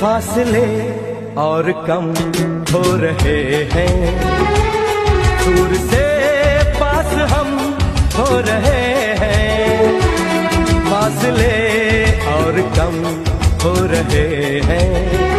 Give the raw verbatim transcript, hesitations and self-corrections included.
फासले और कम हो रहे हैं, दूर से पास हम हो रहे हैं, फासले और कम हो रहे हैं।